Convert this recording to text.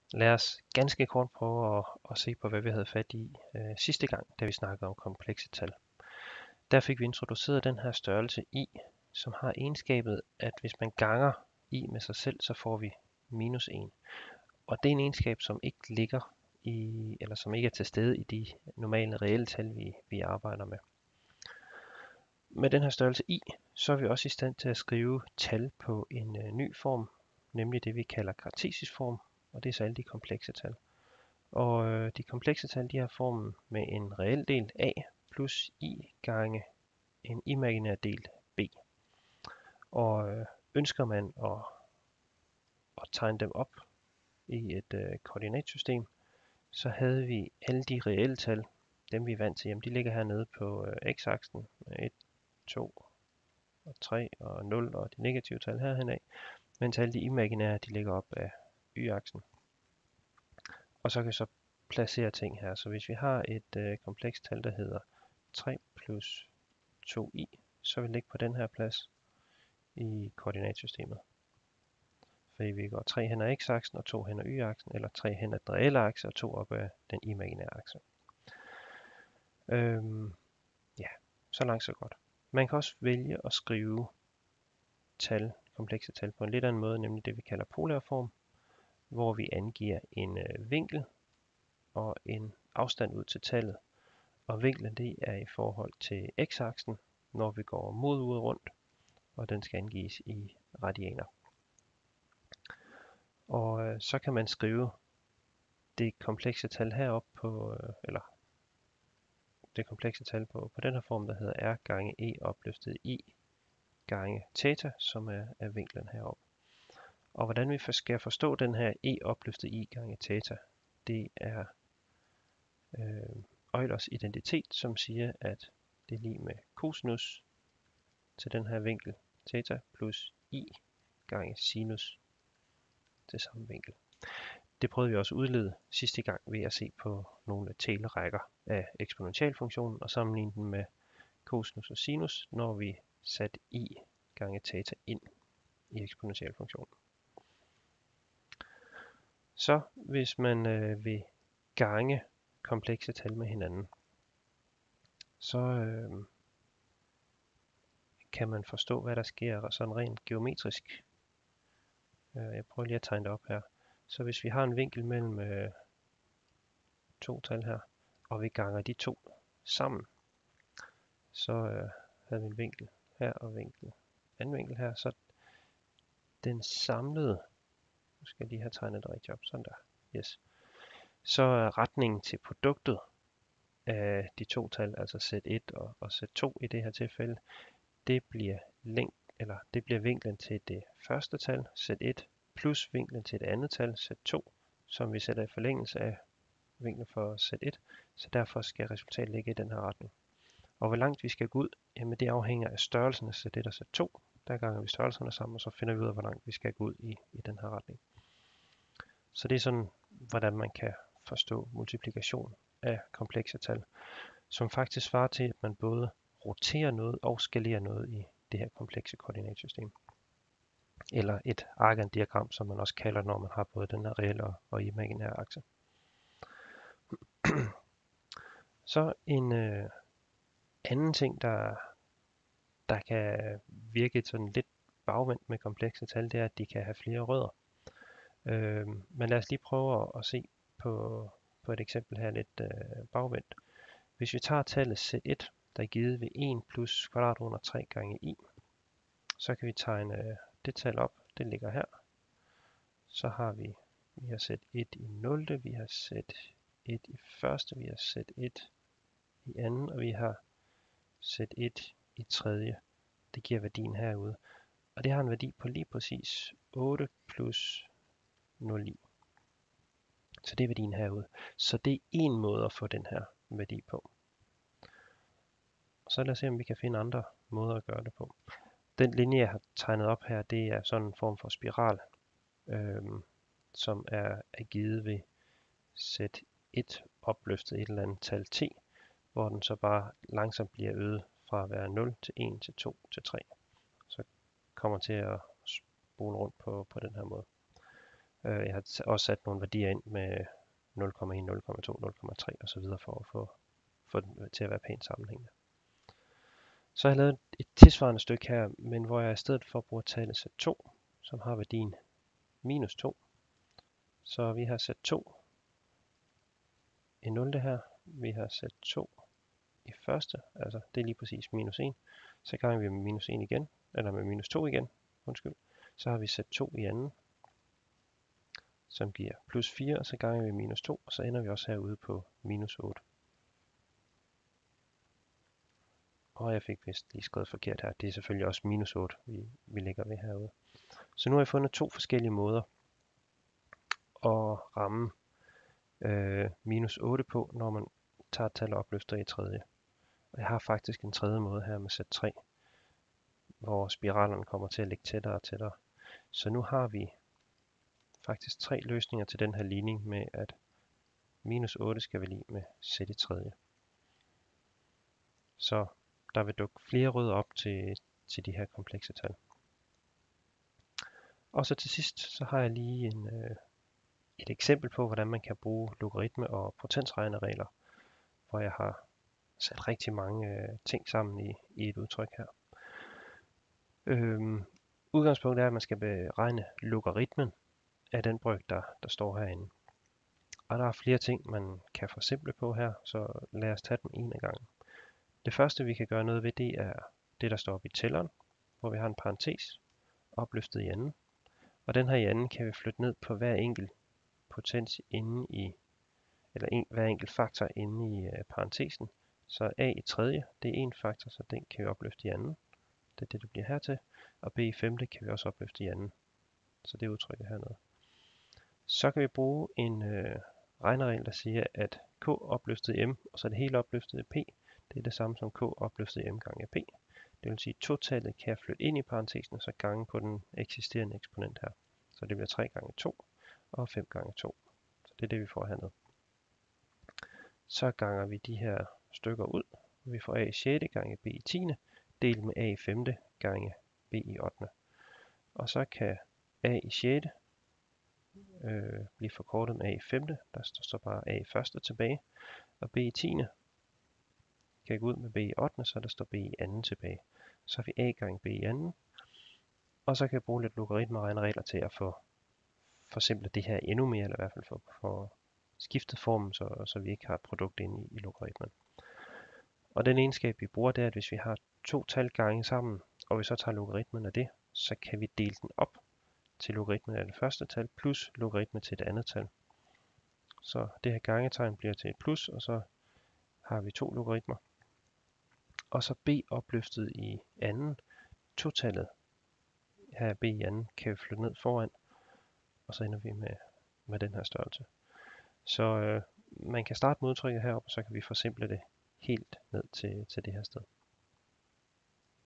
Lad os ganske kort prøve at se på, hvad vi havde fat i sidste gang, da vi snakkede om komplekse tal. Der fik vi introduceret den her størrelse i, som har egenskabet, at hvis man ganger i med sig selv, så får vi minus 1. Og det er en egenskab, som ikke ligger i, eller som ikke er til stede i de normale reelle tal, vi arbejder med. Med den her størrelse i, så er vi også i stand til at skrive tal på en ny form, nemlig det vi kalder kartesisk form, og det er så alle de komplekse tal. Og de komplekse tal, de har formen med en reel del a plus i gange en imaginær del b. Og ønsker man at tegne dem op i et koordinatsystem, så havde vi alle de reelle tal, dem vi er vant til, jamen de ligger hernede på x-aksen, 1, 2 og 3 og 0 og de negative tal herhen af, mens alle de imaginære, de ligger op af y-aksen. Og så kan vi så placere ting her. Så hvis vi har et komplekst tal, der hedder 3 plus 2i, så vil det ligge på den her plads i koordinatsystemet. Fordi vi går 3 hen ad x-aksen og 2 hen ad y-aksen, eller 3 hen ad den reelle akse og 2 op ad den imaginære akse. Ja, så langt så godt. Man kan også vælge at skrive tal, komplekse tal på en lidt anden måde, nemlig det vi kalder polær form, hvor vi angiver en vinkel og en afstand ud til tallet. Og vinklen det er i forhold til x-aksen, når vi går moduret rundt, og den skal angives i radianer. Og så kan man skrive det komplekse tal herop på, eller det komplekse tal på den her form, der hedder r gange e opløftet i gange theta, som er vinklen herop. Og hvordan vi skal forstå den her e opløftet i gange theta, det er Eulers identitet, som siger, at det er lig med cosinus til den her vinkel theta plus i gange sinus til samme vinkel. Det prøvede vi også at udlede sidste gang ved at se på nogle telerækker af eksponentialfunktionen og sammenligne den med cosinus og sinus, når vi satte i gange theta ind i eksponentialfunktionen. Så hvis man vil gange komplekse tal med hinanden, så kan man forstå, hvad der sker sådan rent geometrisk. Jeg prøver lige at tegne det op her. Så hvis vi har en vinkel mellem to tal her, og vi ganger de to sammen, så havde vi en vinkel her og anden vinkel her, så den samlede, nu skal jeg lige have tegnet det rigtigt op, sådan der, yes. Så er retningen til produktet af de to tal, altså Z1 og Z2 i det her tilfælde, det bliver vinklen til det første tal, Z1, plus vinklen til det andet tal, Z2, som vi sætter i forlængelse af vinklen for Z1, så derfor skal resultatet ligge i den her retning. Og hvor langt vi skal gå ud, jamen det afhænger af størrelsen af Z1 og Z2. Der ganger vi størrelserne sammen, og så finder vi ud af, hvor langt vi skal gå ud i den her retning. Så det er sådan, hvordan man kan forstå multiplikation af komplekse tal, som faktisk svarer til, at man både roterer noget og skalerer noget i det her komplekse koordinatsystem. Eller et argand-diagram, som man også kalder, når man har både den her reelle og imaginære akse. Så en anden ting, der kan virke sådan lidt bagvendt med komplekse tal, det er, at de kan have flere rødder. Men lad os lige prøve at se på et eksempel her lidt bagvendt. Hvis vi tager tallet Z1, der er givet ved 1 plus kvadrat under 3 gange i, så kan vi tegne det tal op. Det ligger her. Så har vi har Z1 i 0, vi har Z1 i første, vi har Z1 i anden, og vi har Z1 i tredje. Det giver værdien herude. Og det har en værdi på lige præcis 8 plus 0,9. Så det er værdien herude. Så det er en måde at få den her værdi på. Så lad os se, om vi kan finde andre måder at gøre det på. Den linje, jeg har tegnet op her, det er sådan en form for spiral, som er givet ved Z1 opløftet et eller andet tal t, hvor den så bare langsomt bliver øget fra at være 0 til 1 til 2 til 3. Så kommer til at spole rundt på den her måde. Jeg har også sat nogle værdier ind med 0,1, 0,2, 0,3 osv. for at få den til at være pænt sammenhængende. Så har jeg lavet et tilsvarende stykke her, men hvor jeg i stedet for bruger tallet sat 2, som har værdien minus 2. Så vi har sat 2 i 0 det her. Vi har sat 2 i første, altså det er lige præcis minus 1. Så ganger vi med minus 1 igen, eller med minus 2 igen, undskyld. Så har vi sat 2 i anden, som giver plus 4, og så ganger vi minus 2, og så ender vi også herude på minus 8. Og jeg fik vist lige skrevet forkert her. Det er selvfølgelig også minus 8, vi ligger ved herude. Så nu har jeg fundet to forskellige måder at ramme minus 8 på, når man tager et tal og opløfter i tredje. Og jeg har faktisk en tredje måde her med sæt 3, hvor spiralerne kommer til at ligge tættere og tættere. Så nu har vi faktisk 3 løsninger til den her ligning med, at minus 8 skal vi lige med sæt i tredje. Så der vil dukke flere rødder op til de her komplekse tal. Og så til sidst, så har jeg lige et eksempel på, hvordan man kan bruge logaritme- og potensregneregler, hvor jeg har sat rigtig mange ting sammen i et udtryk her. Udgangspunktet er, at man skal beregne logaritmen af den brøk, der står herinde. Og der er flere ting, man kan forsimple på her, så lad os tage dem en af gangen. Det første, vi kan gøre noget ved, det er det, der står oppe i tælleren, hvor vi har en parentes opløftet i anden. Og den her i anden kan vi flytte ned på hver enkelt potens inde i, eller hver enkelt faktor inde i parentesen. Så a i tredje, det er en faktor, så den kan vi opløfte i anden. Det er det, det bliver hertil. Og b i femte kan vi også opløfte i anden. Så det er udtrykket hernede. Så kan vi bruge en regneregel, der siger, at k opløftet i m, og så er det helt opløftet i p, det er det samme som k opløftet i m gange p. Det vil sige, at totallet kan jeg flytte ind i parentesen, og så gange på den eksisterende eksponent her. Så det bliver 3 gange 2 og 5 gange 2. Så det er det, vi får hernede. Så ganger vi de her stykker ud. Vi får a i 6. gange b i 10. delt med a i 5. gange b i 8. Og så kan a i 6. Blive forkortet med a i 5. Der står bare a i 1. tilbage. Og b i 10. kan gå ud med b i 8. så der står b i 2. tilbage. Så har vi a gange b i 2. Og så kan jeg bruge lidt logaritmer og regneregler til at få forsimplet det her endnu mere, eller i hvert fald få skiftet formen, så vi ikke har et produkt inde i logaritmen. Og den egenskab, vi bruger, det er, at hvis vi har to tal gange sammen, og vi så tager logaritmen af det, så kan vi dele den op til logaritmen af det første tal, plus logaritmen til det andet tal. Så det her gangetegn bliver til et plus, og så har vi to logaritmer. Og så b opløftet i anden, totallet her b i anden, kan vi flytte ned foran, og så ender vi med den her størrelse. Så man kan starte med udtrykket heroppe, og så kan vi forsimple det helt ned til det her sted.